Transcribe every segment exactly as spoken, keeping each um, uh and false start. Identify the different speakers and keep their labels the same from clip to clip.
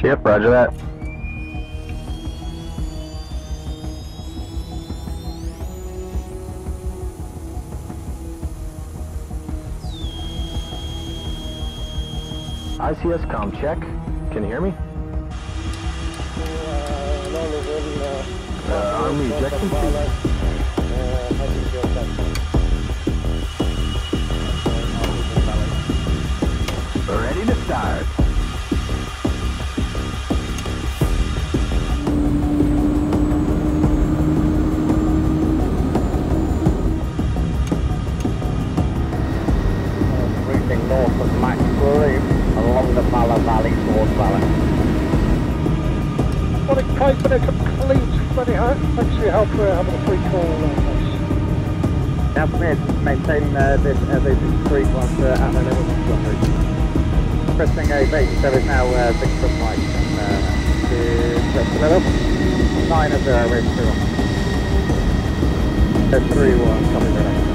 Speaker 1: Yep, roger that. I C S com check. Can you hear me? Uh, Army ejection seat. Ready to start.
Speaker 2: Reaching north of Mach along the Welsh Valleys towards Valley.
Speaker 3: What a kite, but a complete bloody hurt. Thanks for your help for having a free call on this.
Speaker 2: Now from here, maintain uh, this as a three plus uh, at the level of route. Pressing a base, there is now uh, six from Mike and uh, to press the level. nine of zero, race two one. Uh, three one, copy the right.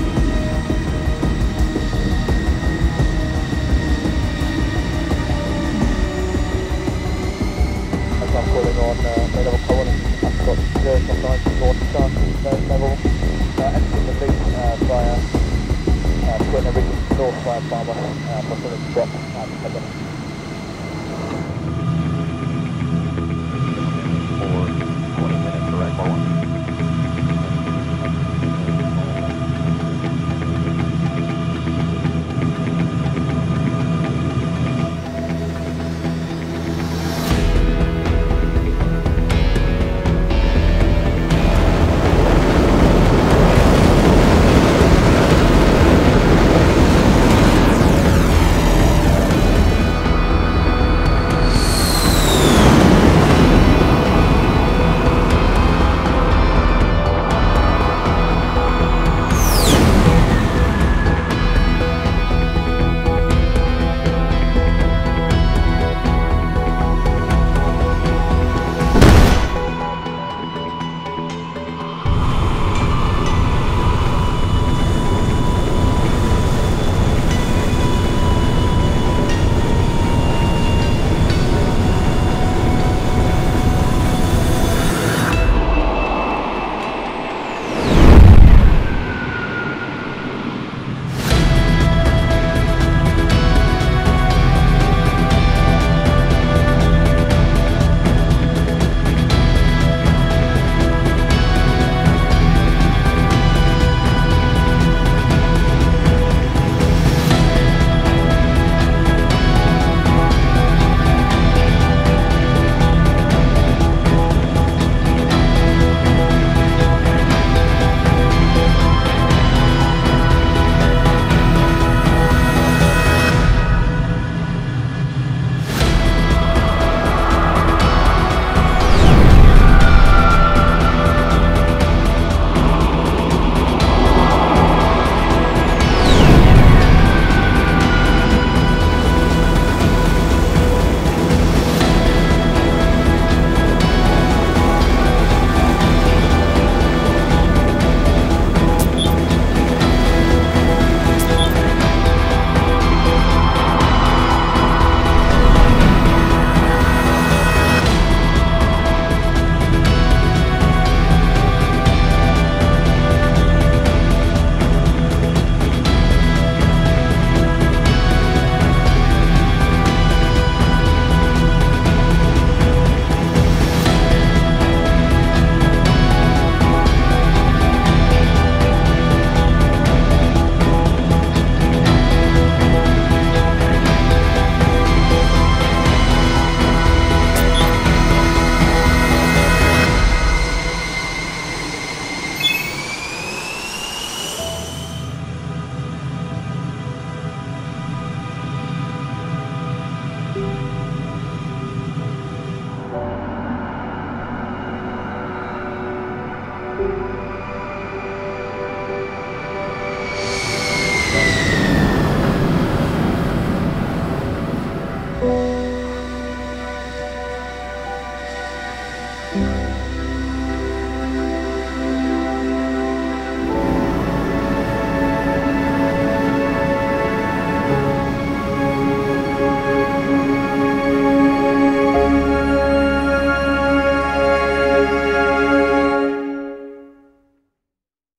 Speaker 3: As I'm calling on uh, level column, I've got zero from nine north start level. Uh, entering the lead uh, via uh, Twin Original North via Barber, uh, possibility drop at the head.
Speaker 1: For twenty minutes, correct, one.